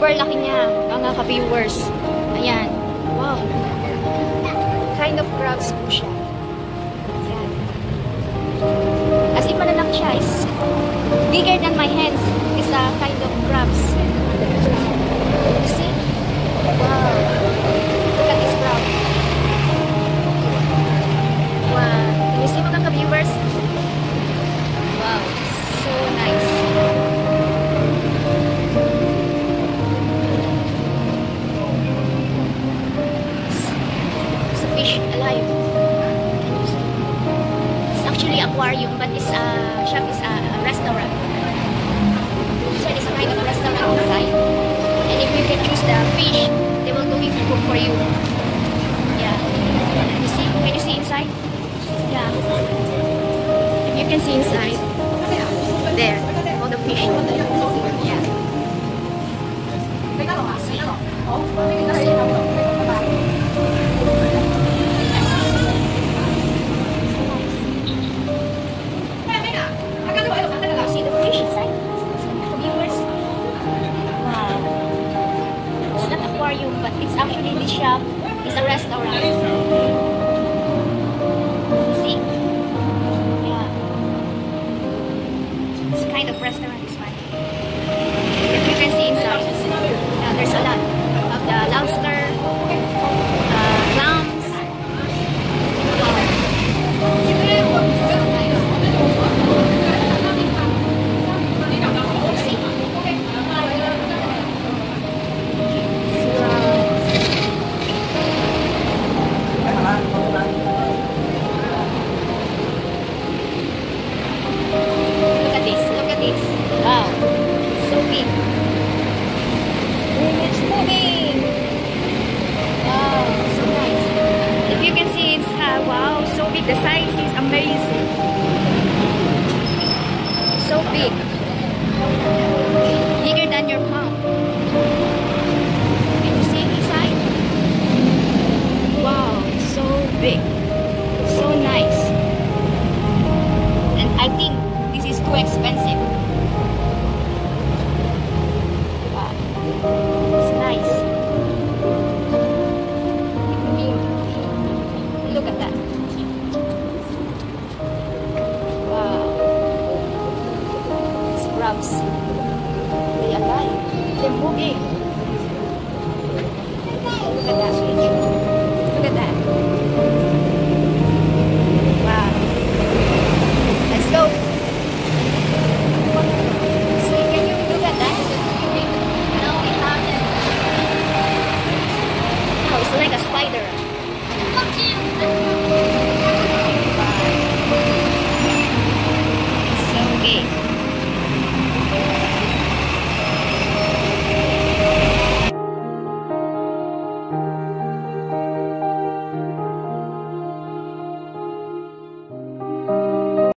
Super laki niya, mga ka-viewers. Ayan. Wow. Kind of crabs po siya. Ayan. As in, malalaki siya. Is bigger than my hands. It's a kind of crabs. You see? Wow. Look at this crab. Wow. Can you see, mga ka-viewers? Wow. So nice. Alive. Can you see? It's actually aquarium, but this shop is a restaurant. So it's a kind of restaurant inside. And if you can choose the fish, they will go to cook for you. Yeah. You see? Can you see inside? Yeah. If you can see inside, there, all the fish. Yeah. See the fish inside? Viewers? Wow. It's not aquarium, but it's actually the shop. It's a restaurant. See? Yeah. It's kind of restaurant, this one. If you can see inside, there's a lot of the lobster, clams. The size is amazing. So big. Bigger than your palm. Can you see inside? Wow, so big. So nice. And I think this is too expensive. Wow. It's nice. Look at that. Crabs. They are alive. They're moving. Look at that. Look at that. Wow. Let's go. See, can you look at that? Now we have it. Oh, it's like a spider.